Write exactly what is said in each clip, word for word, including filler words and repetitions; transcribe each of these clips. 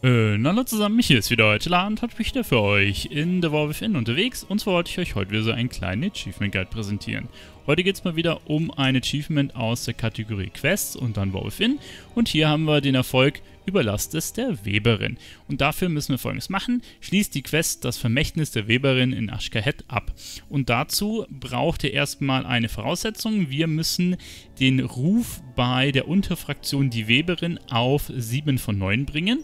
Äh, na hallo zusammen, hier ist wieder heute und hat mich wieder für euch in The War Within unterwegs. Und zwar wollte ich euch heute wieder so einen kleinen Achievement Guide präsentieren. Heute geht es mal wieder um ein Achievement aus der Kategorie Quests und dann War Within. Und hier haben wir den Erfolg Überlasst es der Weberin. Und dafür müssen wir Folgendes machen: Schließt die Quest Das Vermächtnis der Weberin in Ashkahet ab. Und dazu braucht ihr erstmal eine Voraussetzung. Wir müssen den Ruf bei der Unterfraktion die Weberin auf sieben von neun bringen.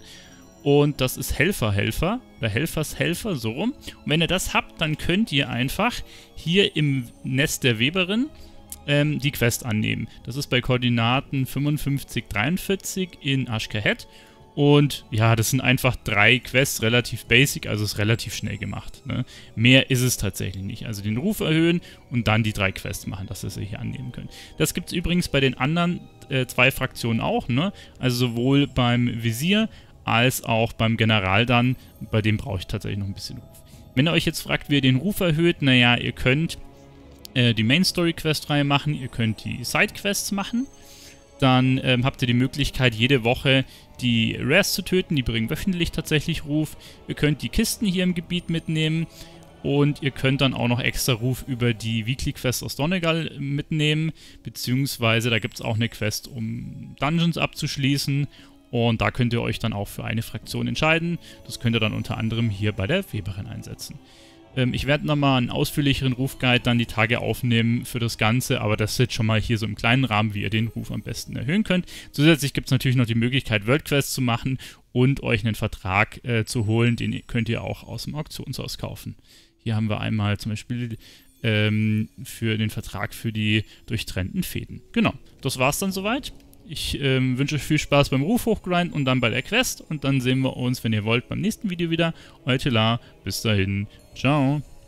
Und das ist Helfer, Helfer, oder Helfers, Helfer, so rum. Und wenn ihr das habt, dann könnt ihr einfach hier im Nest der Weberin ähm, die Quest annehmen. Das ist bei Koordinaten fünfundfünfzig dreiundvierzig in Ashkahet. Und ja, das sind einfach drei Quests, relativ basic, also ist relativ schnell gemacht. Ne? Mehr ist es tatsächlich nicht. Also den Ruf erhöhen und dann die drei Quests machen, dass ihr sie hier annehmen könnt. Das gibt es übrigens bei den anderen äh, zwei Fraktionen auch. Ne? Also sowohl beim Visier als auch beim General dann, bei dem brauche ich tatsächlich noch ein bisschen Ruf. Wenn ihr euch jetzt fragt, wie ihr den Ruf erhöht, naja, ihr könnt äh, die Main-Story-Quest-Reihe machen, ihr könnt die Side-Quests machen, dann ähm, habt ihr die Möglichkeit, jede Woche die Rares zu töten, die bringen wöchentlich tatsächlich Ruf, ihr könnt die Kisten hier im Gebiet mitnehmen und ihr könnt dann auch noch extra Ruf über die Weekly Quest aus Donegal mitnehmen, beziehungsweise da gibt es auch eine Quest, um Dungeons abzuschließen. Und da könnt ihr euch dann auch für eine Fraktion entscheiden. Das könnt ihr dann unter anderem hier bei der Weberin einsetzen. Ähm, ich werde nochmal einen ausführlicheren Rufguide dann die Tage aufnehmen für das Ganze, aber das ist jetzt schon mal hier so im kleinen Rahmen, wie ihr den Ruf am besten erhöhen könnt. Zusätzlich gibt es natürlich noch die Möglichkeit, World Quests zu machen und euch einen Vertrag äh, zu holen. Den könnt ihr auch aus dem Auktionshaus kaufen. Hier haben wir einmal zum Beispiel ähm, für den Vertrag für die durchtrennten Fäden. Genau, das war's dann soweit. Ich ähm, wünsche euch viel Spaß beim Ruf hochgrinden und dann bei der Quest. Und dann sehen wir uns, wenn ihr wollt, beim nächsten Video wieder. Euer Telar. Bis dahin. Ciao.